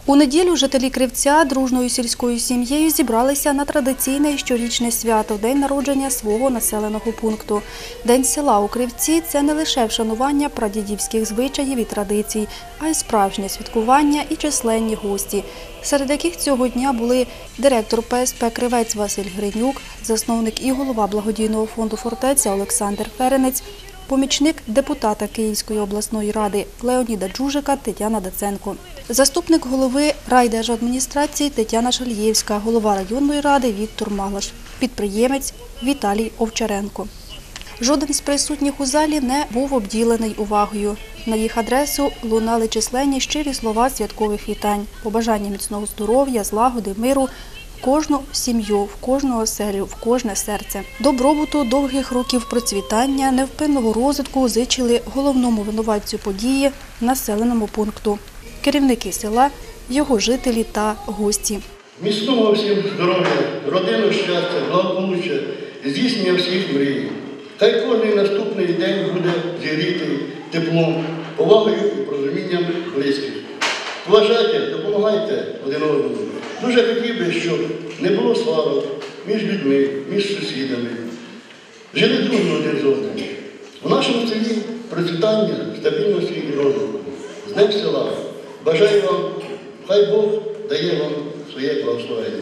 У неділю жителі Кривця дружною сільською сім'єю зібралися на традиційне щорічне свято – день народження свого населеного пункту. День села у Кривці – це не лише вшанування прадідівських звичаїв і традицій, а й справжнє святкування і численні гості, серед яких цього дня були директор ПСП «Кривець» Василь Гринюк, засновник і голова благодійного фонду «Фортеця» Олександр Ференець, помічник депутата Київської обласної ради Леоніда Джужика Тетяна Даценко, заступник голови райдержадміністрації Тетяна Шальєвська, голова районної ради Віктор Маглаш, підприємець Віталій Овчаренко. Жоден з присутніх у залі не був обділений увагою. На їх адресу лунали численні щирі слова святкових вітань, побажання міцного здоров'я, злагоди, миру в кожну сім'ю, в кожну оселю, в кожне серце. Добробуту, довгих років процвітання, невпинного розвитку зичили головному винуватцю події – населеному пункту, керівники села, його жителі та гості. Міцного всім здоров'я, родинного щастя, благополуччя, здійснення всіх мрій. Хай кожен наступний день буде зігрітий теплом, повагою і порозумінням близьких. Поважайте, допомагайте один одному. Дуже хотів би, щоб не було сварок між людьми, між сусідами. Жили дружно один з одним. У нашому селі процвітання, стабільності і розвитку. З Днем села. Бажаю вам, хай Бог дає вам своє благословення.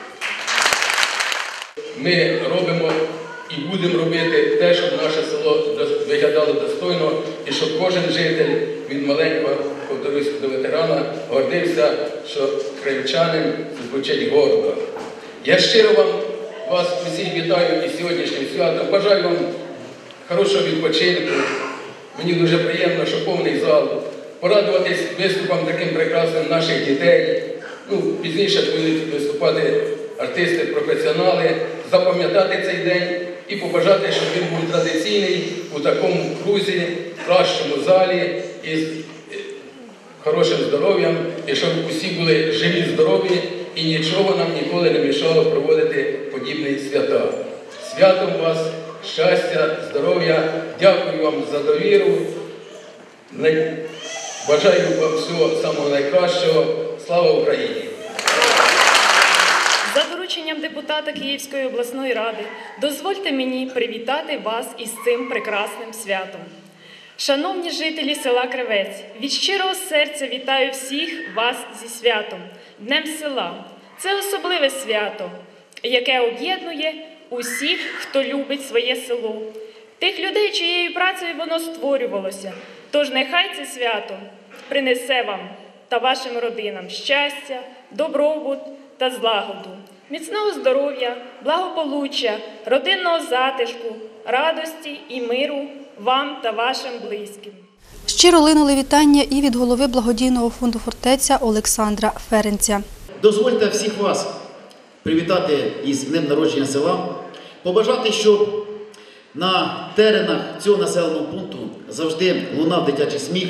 Ми робимо і будемо робити те, щоб наше село виглядало достойно, і щоб кожен житель від маленького, повторюсь, до ветерана, гордився, що кривчанин звучить гордо. Я щиро вас усіх вітаю із сьогоднішнім святом. Бажаю вам хорошого відпочинку. Мені дуже приємно, що повний зал. Порадуватись виступом таким прекрасним наших дітей. Пізніше будуть виступати артисти, професіонали. Запам'ятати цей день і побажати, щоб він був традиційний у такому крузі, в кращому залі, із хорошим здоров'ям, і щоб усі були живі, здорові, і нічого нам ніколи не мішало проводити подібні свята. Святом вас, щастя, здоров'я, дякую вам за довіру, бажаю вам всього самого найкращого. Слава Україні! За дорученням депутата Київської обласної ради дозвольте мені привітати вас із цим прекрасним святом. Шановні жителі села Кривець, від щирого серця вітаю всіх вас зі святом, Днем села. Це особливе свято, яке об'єднує усіх, хто любить своє село, тих людей, чиєю працею воно створювалося. Тож нехай це свято принесе вам та вашим родинам щастя, добробут та злагоду, міцного здоров'я, благополуччя, родинного затишку, радості і миру вам та вашим близьким. Щиро линули вітання і від голови благодійного фонду «Фортеця» Олександра Ференця. Дозвольте всіх вас привітати із днем народження села, побажати, щоб на теренах цього населеного пункту завжди лунав дитячий сміх.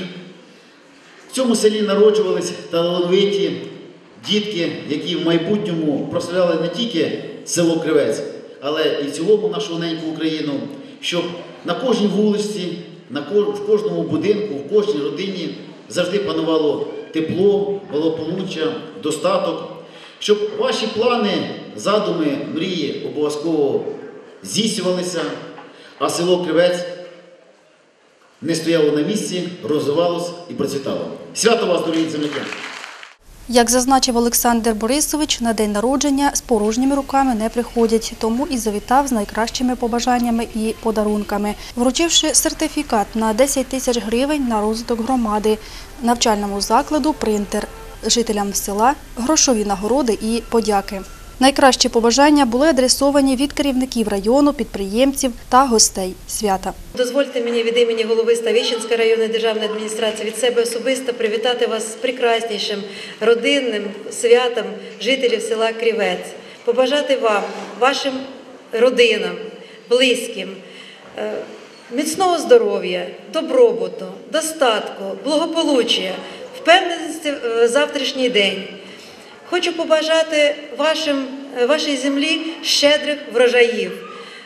В цьому селі народжувались талановиті дітки, які в майбутньому прославляли не тільки село Кривець, але і в цілому нашу неньку Україну, щоб на кожній вулиці, в кожному будинку, в кожній родині завжди панувало тепло, благополуччя, достаток, щоб ваші плани, задуми, мрії обов'язково здійснювалися, а село Кривець не стояло на місці, розвивалося і процвітало. Свято вас, дорогі земляки! Як зазначив Олександр Борисович, на день народження з порожніми руками не приходять, тому і завітав з найкращими побажаннями і подарунками, вручивши сертифікат на 10 тисяч гривень на розвиток громади, навчальному закладу «Принтер», жителям села грошові нагороди і подяки. Найкращі побажання були адресовані від керівників району, підприємців та гостей свята. Дозвольте мені від імені голови Ставищенської районної державної адміністрації від себе особисто привітати вас з прекраснішим родинним святом жителів села Кривець. Побажати вам, вашим родинам, близьким, міцного здоров'я, добробуту, достатку, благополуччя, впевненості в завтрашній день. Хочу побажати вашій землі щедрих врожаїв,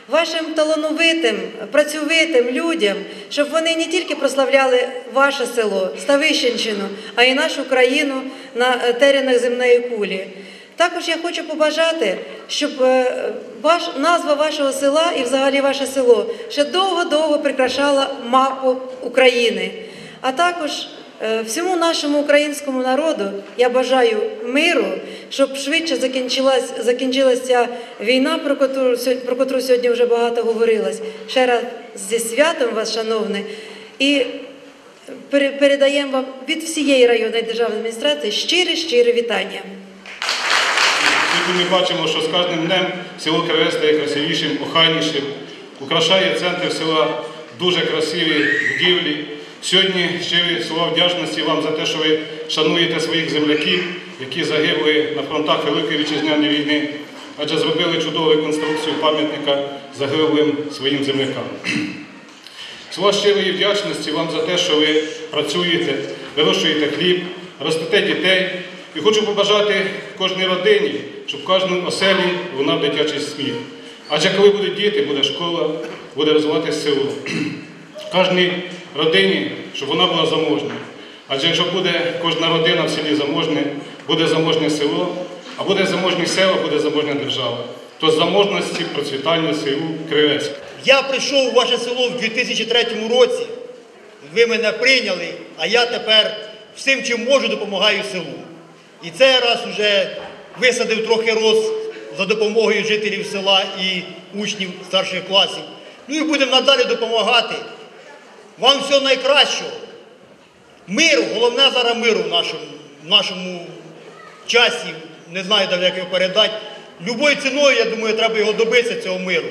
вашим талановитим, працьовитим людям, щоб вони не тільки прославляли ваше село, Ставищенщину, а й нашу країну на теренах земної кулі. Також я хочу побажати, щоб назва вашого села і взагалі ваше село ще довго-довго прикрашала мапу України. А також всьому нашому українському народу я бажаю миру, щоб швидше закінчилася війна, про котру сьогодні вже багато говорилось. Ще раз зі святом вас, шановне, і передаємо вам від всієї районної державної адміністрації щире вітання. Сьогодні ми бачимо, що з кожним днем село Кривець стає красивішим, охайнішим. Украшає центр села дуже красиві будівлі. Сьогодні щирі слова вдячності вам за те, що ви шануєте своїх земляків, які загибли на фронтах Великої Вітчизняної війни, адже зробили чудову реконструкцію пам'ятника загиблим своїм землякам. Слова щирої вдячності вам за те, що ви працюєте, вирощуєте хліб, ростете дітей. І хочу побажати кожній родині, щоб в кожній оселі лунав дитячий сміх. Адже коли будуть діти, буде школа, буде розвиватися село. В кожній родині, щоб вона була заможною. Адже якщо буде кожна родина в селі заможна, буде заможне село, а буде заможні села, буде заможна держава. То з заможності процвітання селу Кривець. Я прийшов у ваше село в 2003 році, ви мене прийняли, а я тепер всім, чим можу, допомагаю селу. І цей раз вже висадив трохи роз за допомогою жителів села і учнів старших класів. Ну і будемо надалі допомагати. Вам всього найкращого. Миру, головне зараз миру в нашому часі, не знаю, як його передати. Любою ціною, я думаю, треба його добитися, цього миру.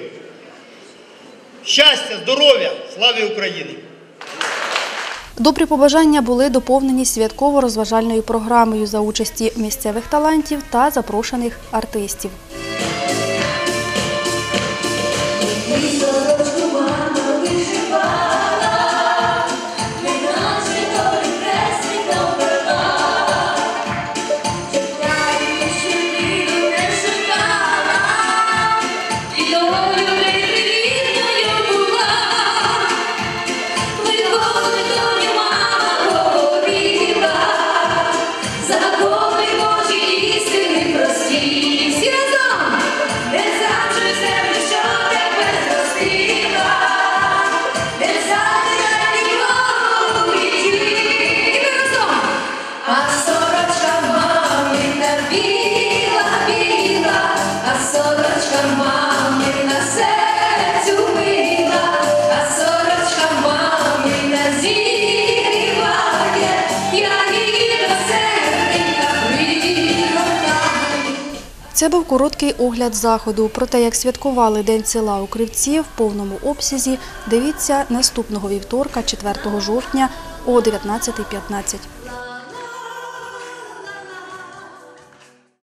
Щастя, здоров'я, слава Україні! Добрі побажання були доповнені святково-розважальною програмою за участі місцевих талантів та запрошених артистів. Це був короткий огляд заходу. Про те, як святкували День села у Кривці в повному обсязі, дивіться наступного вівторка, 4 жовтня о 19:15.